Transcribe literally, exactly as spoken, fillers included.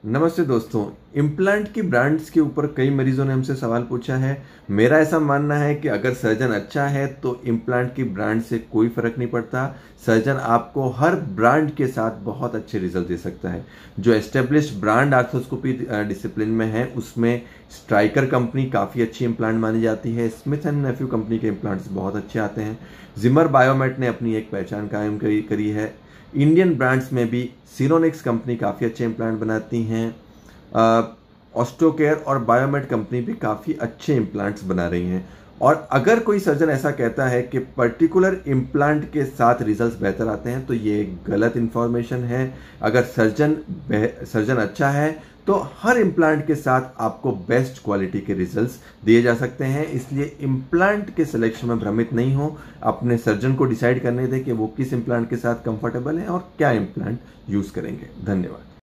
नमस्ते दोस्तों। इम्प्लांट की ब्रांड्स के ऊपर कई मरीजों ने हमसे सवाल पूछा है। मेरा ऐसा मानना है कि अगर सर्जन अच्छा है तो इम्प्लांट की ब्रांड से कोई फर्क नहीं पड़ता। सर्जन आपको हर ब्रांड के साथ बहुत अच्छे रिजल्ट दे सकता है। जो एस्टेब्लिश्ड ब्रांड आर्थोस्कोपी डिसिप्लिन में है उसमें स्ट्राइकर कंपनी काफ़ी अच्छी इम्प्लांट मानी जाती है। स्मिथ एंड नेफ्यू कंपनी के इम्प्लांट्स बहुत अच्छे आते हैं। जिमर बायोमेट ने अपनी एक पहचान कायम करी करी है। इंडियन ब्रांड्स में भी सीरोनिक्स कंपनी काफ़ी अच्छे इम्प्लांट बनाती हैं। ऑस्टोकेयर और बायोमेट कंपनी भी काफ़ी अच्छे इम्प्लांट्स बना रही हैं। और अगर कोई सर्जन ऐसा कहता है कि पर्टिकुलर इम्प्लांट के साथ रिजल्ट्स बेहतर आते हैं तो ये एक गलत इन्फॉर्मेशन है। अगर सर्जन सर्जन अच्छा है तो हर इम्प्लांट के साथ आपको बेस्ट क्वालिटी के रिजल्ट्स दिए जा सकते हैं। इसलिए इम्प्लांट के सिलेक्शन में भ्रमित नहीं हो। अपने सर्जन को डिसाइड करने दें कि वो किस इम्प्लांट के साथ कंफर्टेबल है और क्या इम्प्लांट यूज़ करेंगे। धन्यवाद।